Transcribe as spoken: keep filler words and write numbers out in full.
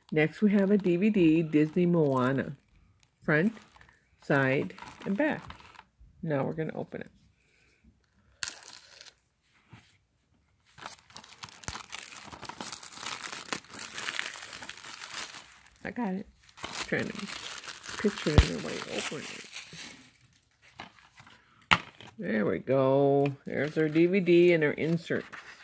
Next we have a D V D, Disney Moana. Front, side, and back. Now we're going to open it. I got it. I'm trying to picture it in the way open it. There we go. There's our D V D and our inserts.